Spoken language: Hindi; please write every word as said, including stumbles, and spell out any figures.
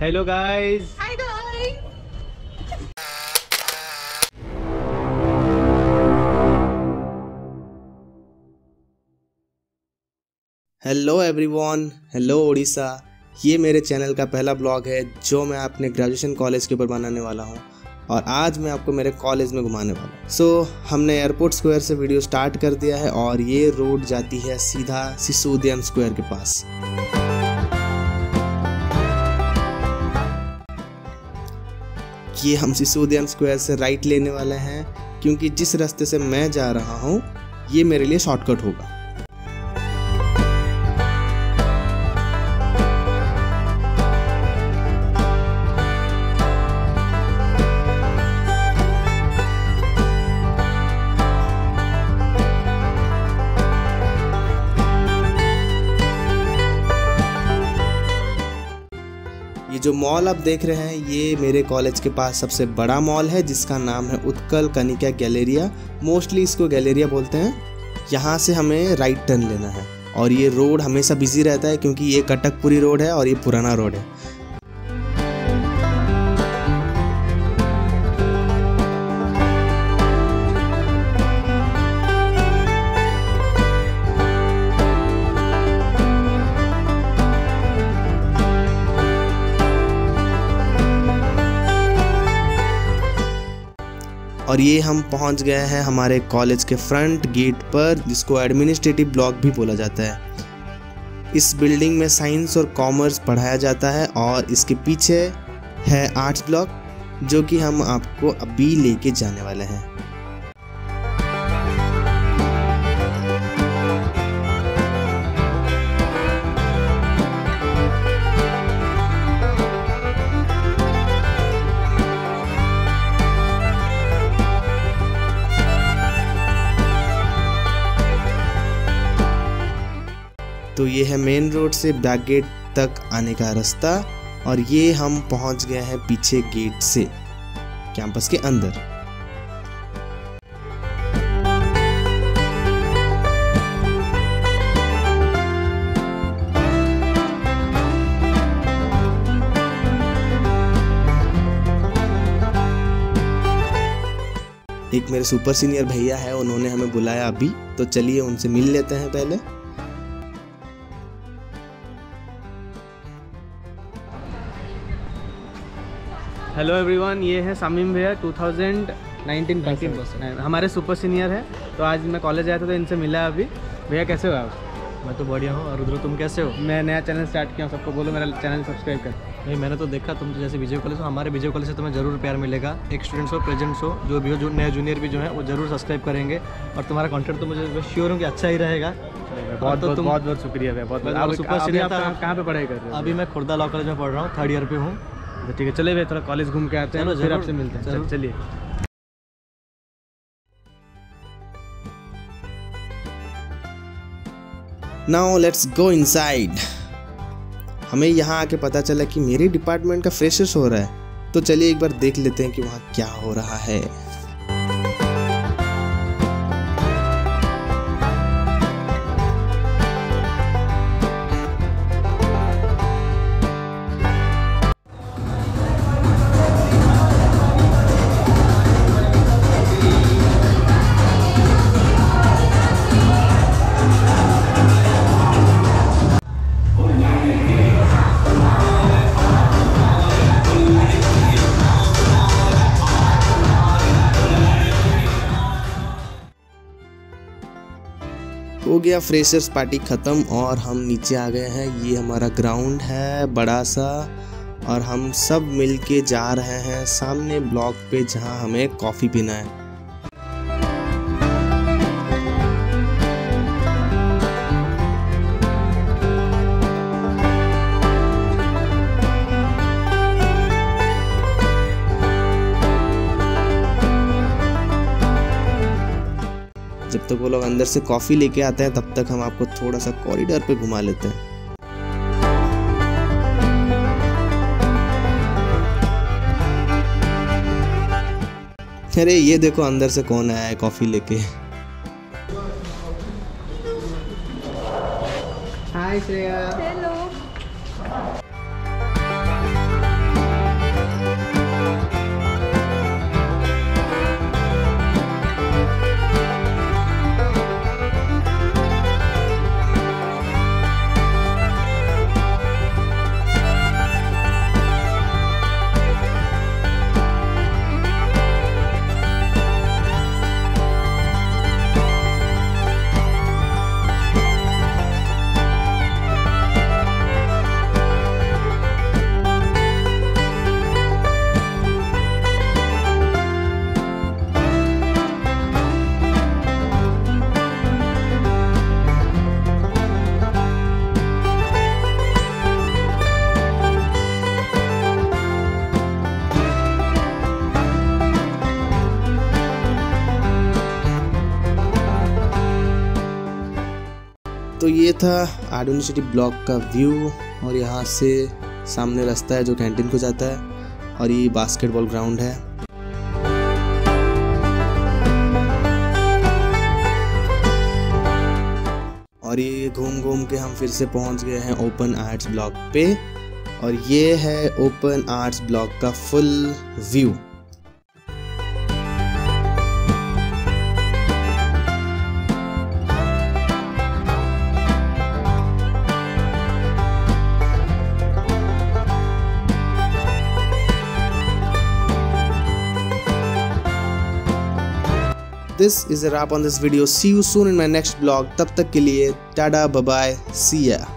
Hello guys. Hi guys. Hello everyone, hello Orissa. ये मेरे चैनल का पहला ब्लॉग है जो मैं अपने ग्रेजुएशन कॉलेज के ऊपर बनाने वाला हूँ और आज मैं आपको मेरे कॉलेज में घुमाने वाला हूँ। सो so, हमने एयरपोर्ट स्क्वायर से वीडियो स्टार्ट कर दिया है और ये रोड जाती है सीधा सिसोदियन स्क्वायर के पास। ये हम सिसोदियन स्क्वायर से राइट लेने वाले हैं क्योंकि जिस रास्ते से मैं जा रहा हूँ ये मेरे लिए शॉर्टकट होगा। ये जो मॉल आप देख रहे हैं ये मेरे कॉलेज के पास सबसे बड़ा मॉल है जिसका नाम है उत्कल कनिका गैलेरिया। मोस्टली इसको गैलेरिया बोलते हैं। यहाँ से हमें राइट टर्न लेना है और ये रोड हमेशा बिजी रहता है क्योंकि ये कटकपुरी रोड है और ये पुराना रोड है। और ये हम पहुंच गए हैं हमारे कॉलेज के फ्रंट गेट पर जिसको एडमिनिस्ट्रेटिव ब्लॉक भी बोला जाता है। इस बिल्डिंग में साइंस और कॉमर्स पढ़ाया जाता है और इसके पीछे है आर्ट्स ब्लॉक जो कि हम आपको अभी लेके जाने वाले हैं। तो ये है मेन रोड से बैक गेट तक आने का रास्ता और ये हम पहुंच गए हैं पीछे गेट से कैंपस के अंदर। एक मेरे सुपर सीनियर भैया है, उन्होंने हमें बुलाया अभी, तो चलिए उनसे मिल लेते हैं पहले। हेलो एवरीवन, ये है सामिम भैया टू थाउजेंड नाइनटीन परसेंट हमारे सुपर सीनियर है। तो आज मैं कॉलेज आया था तो इनसे मिला अभी। भैया कैसे हो आप? मैं तो बढ़िया हूँ। और रुद्र तुम कैसे हो? मैं नया चैनल स्टार्ट किया हूँ, सबको बोलो मेरा चैनल सब्सक्राइब कर। नहीं, मैंने तो देखा तुम तो जैसे विजय कॉलेज हो, हमारे विजय कॉलेज से तुम्हें जरूर प्यार मिलेगा। एक स्टूडेंट्स हो, प्रेजेंट्स हो, जो भी हो, जो नए जूनियर भी जो है वो जरूर सब्सक्राइब करेंगे और तुम्हारा कंटेंट तो मुझे श्योर हूँ कि अच्छा ही रहेगा। बहुत बहुत बहुत बहुत शुक्रिया भैया, बहुत बहुत। सुपर सीनियर था। कहाँ पे पढ़ाई कर रहे हो? अभी मैं खुर्दा लॉ कॉलेज में पढ़ रहा हूँ, थर्ड ईयर पे हूँ। ठीक है, चलिए भैया थोड़ा कॉलेज घूम के आते हैं, फिर आपसे मिलते हैं। चलिए। Now let's go inside. हमें यहाँ आके पता चला कि मेरे डिपार्टमेंट का फ्रेशर्स हो रहा है, तो चलिए एक बार देख लेते हैं कि वहाँ क्या हो रहा है। हो गया फ्रेशर्स पार्टी ख़त्म और हम नीचे आ गए हैं। ये हमारा ग्राउंड है बड़ा सा और हम सब मिलके जा रहे हैं सामने ब्लॉक पे जहां हमें कॉफ़ी पीना है। जब तक वो लोग अंदर से कॉफ़ी लेके आते हैं तब तक हम आपको थोड़ा सा कॉरिडोर पे घुमा लेते हैं। अरे ये देखो अंदर से कौन आया है कॉफी लेके। हाय श्रेया। हेलो। तो ये था आर्ट यूनिवर्सिटी ब्लॉक का व्यू, और यहाँ से सामने रास्ता है जो कैंटीन को जाता है, और ये बास्केटबॉल ग्राउंड है। और ये घूम घूम के हम फिर से पहुँच गए हैं ओपन आर्ट्स ब्लॉक पे, और ये है ओपन आर्ट्स ब्लॉक का full view. This is a wrap on this video. See you soon in my next vlog. तब तक के लिए टाटा बाय बाय, see ya.